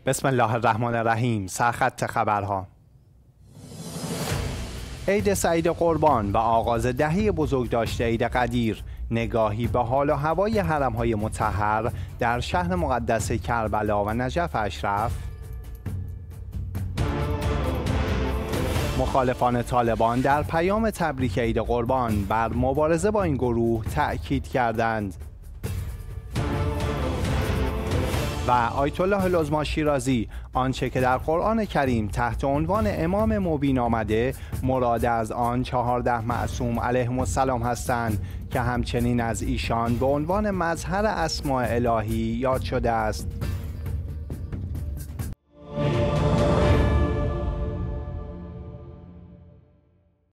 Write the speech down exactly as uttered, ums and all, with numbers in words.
بسم الله الرحمن الرحیم. سرخط خبرها. عید سعید قربان و آغاز دهه بزرگداشت عید قدیر، نگاهی به حال و هوای حرم‌های مطهر در شهر مقدس کربلا و نجف اشرف. مخالفان طالبان در پیام تبریک عید قربان بر مبارزه با این گروه تأکید کردند. و آیت الله لزما شیرازی، آنچه که در قرآن کریم تحت عنوان امام مبین آمده، مراد از آن چهارده معصوم علیهم السلام هستند که همچنین از ایشان به عنوان مظهر اسماء الهی یاد شده است.